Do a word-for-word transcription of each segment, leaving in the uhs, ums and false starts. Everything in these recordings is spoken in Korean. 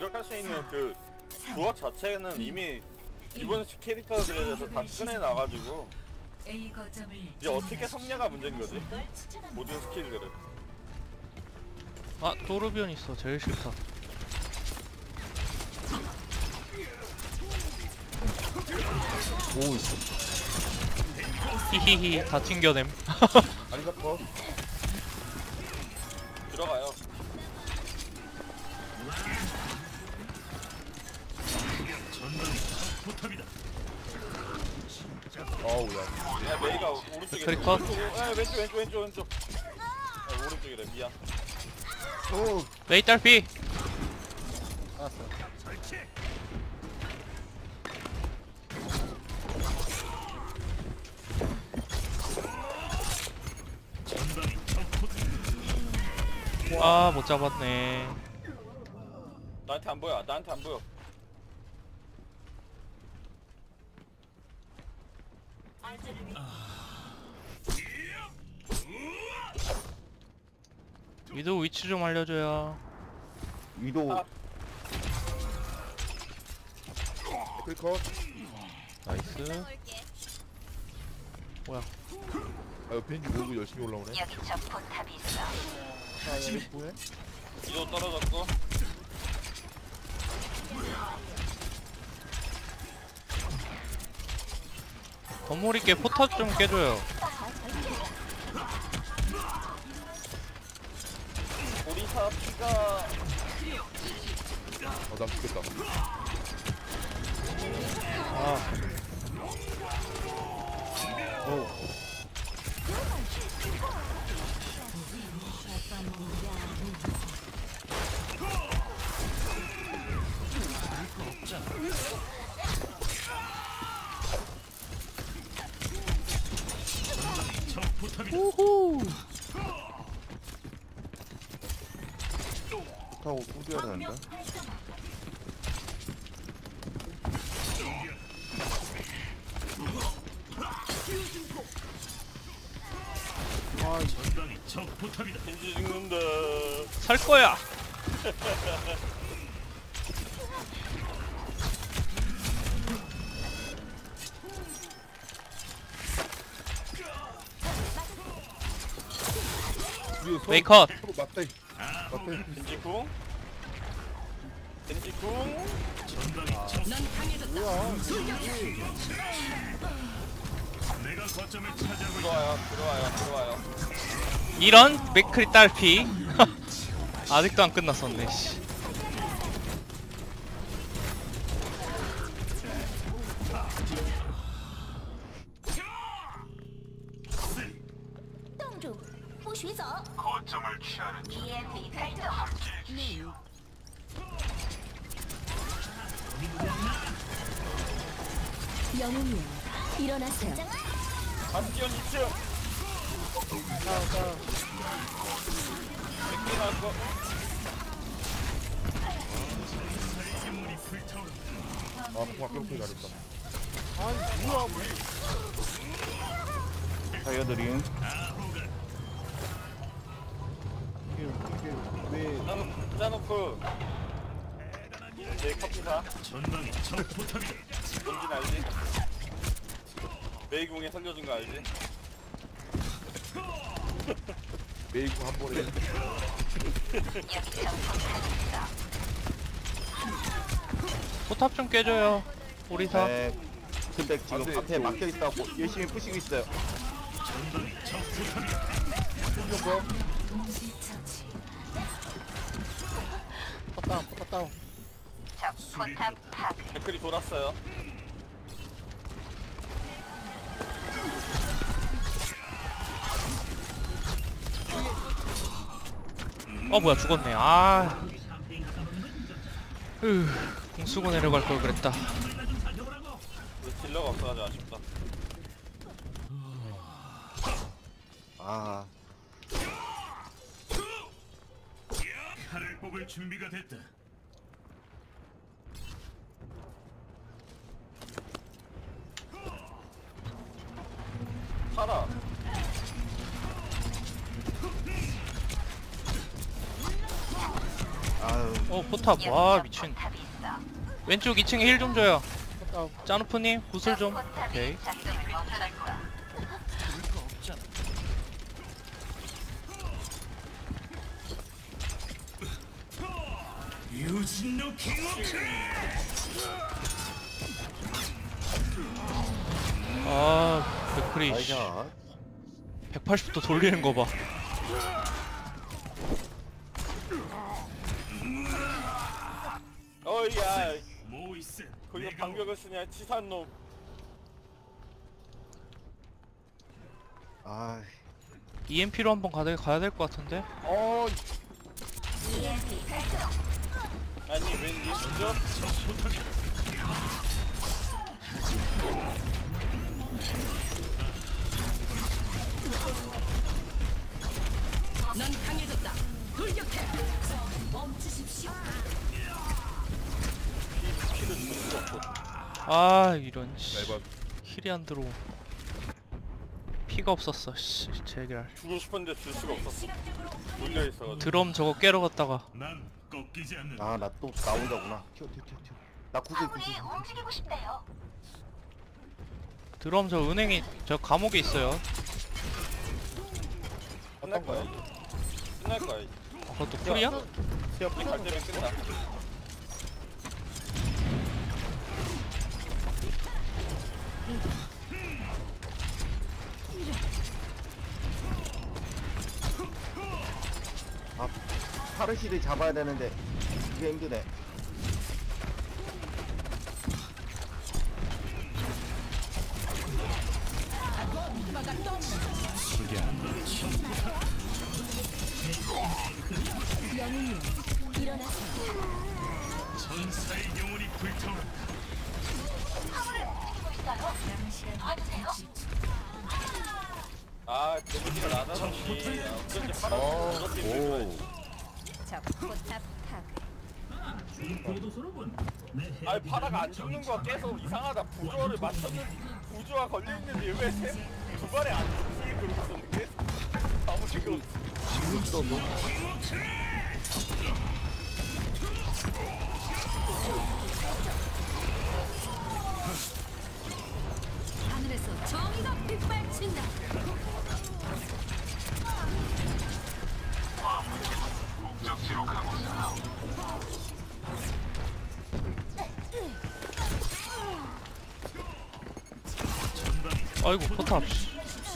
기록할 수 있는 그 부어 자체는 이미 기본 캐릭터들에 대해서 다 꺼내놔가지고 이제 어떻게 섭냐가 문제인 거지. 모든 스킬들을. 아, 도르비온 있어. 제일 싫다. 오, 히히히, 다 튕겨냄. 아니 더 들어가요. 어우 야 야, 메이가 오른쪽에. 크리컷? 왼쪽, 야, 왼쪽 왼쪽 왼쪽 왼쪽. 아, 오른쪽이래. 미안. 오 메이 딸피! 알았어 아, 못 잡았네. 나한테 안 보여. 나한테 안 보여. 위도 위치 좀 알려줘요. 위도 아. 클컷 나이스. 뭐야? 아 옆에 있는 모이고 열심히 올라오네 여기 저 포탑이 있어. 아 야, 뭐해? 이도 떨어졌고. 건물 있게 포탑 좀 깨줘요. 오리사 피가 어난 죽겠다 아, 오 우후. 타고 꾸겨야 되는데 겐지 죽는다. 살 거야. 메이컷. 서로 맞대 맞대 겐지 궁. 겐지 궁. 뭐야 들어와요. 들어와요. 들어와요. 이런 맥크리 딸피. 아직도 안 끝났었네. 씨. 거점을 취하는 이엠피 발동. 영웅이여 일어나세요. 바스티온 이 층. 맥기 나왔고. 아 공학 격투 잘했다 달려드림. 이게 이게 왜 짜놓- 짜놓고. 내 커피사. 뭔진 알지? 메이궁에 살려준 거 알지? 메이크 한 번에 여기 저 포탑이 있어. 포탑 좀 깨줘요. 오리사. 네. 근데 지금 안 돼, 앞에 또. 막혀 있다고 열심히 푸시고 있어요. 거 포탑 포탑. 저 포탑 파괴. 댓글이 돌았어요. 어, 뭐야, 죽었네. 아. 으, 공수고 내려갈 걸 그랬다. 우리 딜러가 없어가지고 아쉽다. 아, 칼을 뽑을 준비가 됐다. 팔아. 아유, 어, 포탑. 와 미친. 포탑이 있어. 왼쪽 이 층에 힐 좀 줘요. 갔다 짜누프님 구슬 좀. 포탑이 오케이. 작동을 멈춰줄 거야. 유진노 킹워크. 아 맥크리 나이샷. 백팔십 도 돌리는 거 봐. 어이야 모이스. 거기서 내가 반격을 쓰냐 치사한 놈. 아, 이엠피로 한번 가야, 가야 될 것 같은데. 어 이엠피 발동. 아니 왠지 먼저 아 이런 씨. 앨범 힐이 안 들어. 피가 없었어. 씨 제기랄. 주고 싶었는데 줄 수가 없었어. 물려 있어가지고. 드럼 저거 깨러 갔다가 난 꺾이지 않는. 아, 나 또 나온다구나. 튀어, 튀어, 튀어, 튀어. 나 구슬, 구슬. 아군이 움직이고 싶대요. 드럼 저 은행이 저 감옥에 있어요. 끝날 거야. 끝날 거야. 아, 그것도 풀이야? 우리 갈 때면 끝나. 아, 파르시를 잡아야 되는데 이게 힘드네. 영웅이여 일어나세요. 전사의 영혼이 불타오른다. 아 데미지가 낮아서 씨. 아, 어쩐지 파란 어차피 오. 적 포탑 파괴. 아니 파라가 안 죽는 거 계속 이상하다. 부조화를 맞췄는데 부조화 걸려있는데 왜 두 발에 안 죽지? 그러고 있었는데 아무 지금 하늘에서 정의가 빗발친다. 아이고 포탑. 씨.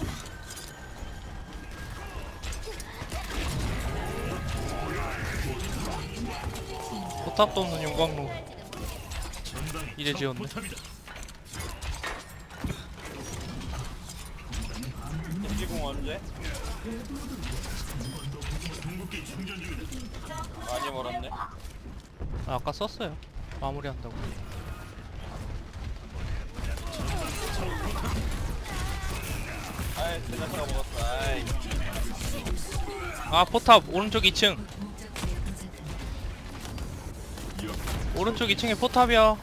포탑도 없는 용광로. 이제 지었네. 포탑이다. 인기공 언제? 궁극기 충전 중이다. 많이 멀었네. 아, 아까 썼어요. 마무리한다고. 아이 제자타가 먹었어. 아이 아 포탑 오른쪽 이 층. 오른쪽 이 층에 포탑이야.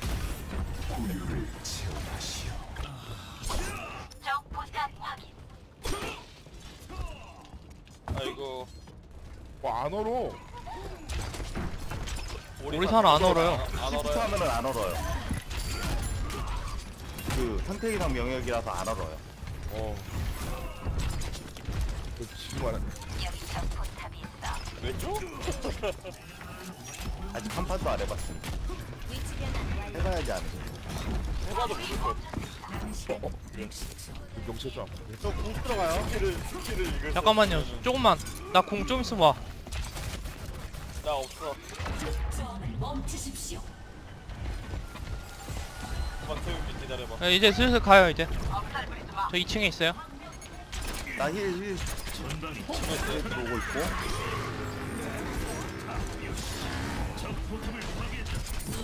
적 포탑 확인. 아이고 와안 얼어. 오리사는 안 얼어요. 안 시프트 얼어요. 하면은 안 얼어요. 그 상태 이상 명역이라서 안 얼어요. 어. 그 정말 여기 적 포탑이 있어. 왜죠? 아직 한 판도 안 해봤습니다. 위치 변환 완료. 해봐야지 아는. 해봐도 모를 거. 명체죠. 저공 들어가요. 스킬을 스킬을 읽을 수 잠깐만요. 없으면은. 조금만. 나 공 좀 있으면 와. 나 없어. 멈추십시오. 그만 태울게 기다려봐. 야, 이제 슬슬 가요 이제. 저 이 층에 있어요. 나 힐, 힐. 전방이 힐 들어오고 있고. 적 포탑을 파괴했다.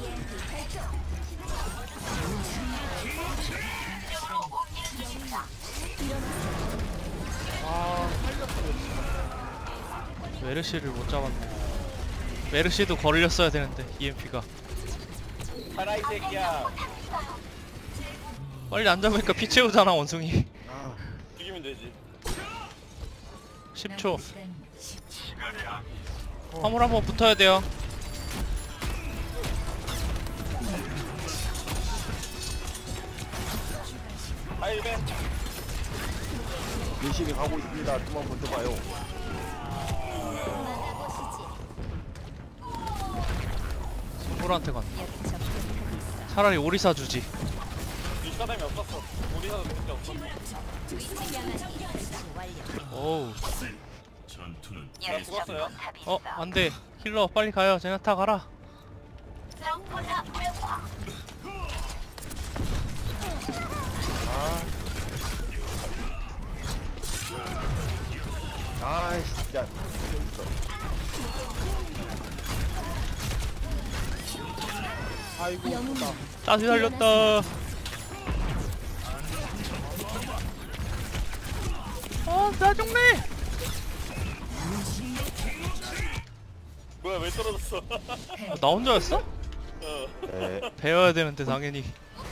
메르시를 못 잡았네. 메르시도 걸렸어야 되는데 이엠피가. 가라 이 새끼야. 빨리 안 잡으니까 피 채우잖아 원숭이. 아, 죽이면 되지. 십 초. 화물 한번 붙어야 돼요. 열심히 가고 있습니다. 좀만 버텨봐요. 만나보시지. 손보라한테 갔네. 여기 적 포탑이 있어. 차라리 오리사 주지. 이 사람이 없었어. 우리사도 그렇게 없었어. 위치 변환이 설치 완료. 어우. 전투는 여기 적 죽었어요. 포탑이 어 있어. 안돼. 힐러 빨리 가요. 제나타 가라. 적 포탑 활성화. 아 진짜. 아이고 영웅이여 따시 살렸다. 어 짜증내. 뭐야 왜 떨어졌어? 어, 나 혼자였어? 어. 네. 배워야 되는데 당연히.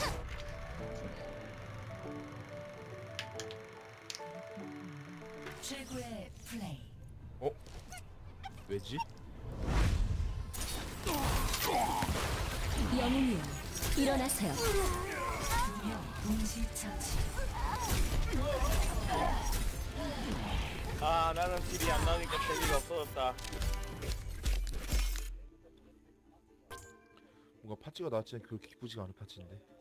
최고의 플레이. 왜지? 영웅이여 일어나세요. 동시 처치. 아 나는 딜이 안 나니까 재미가 없어졌다. 뭔가 파츠가 나왔지 않게 그렇게 기쁘지가 않은 파츠인데.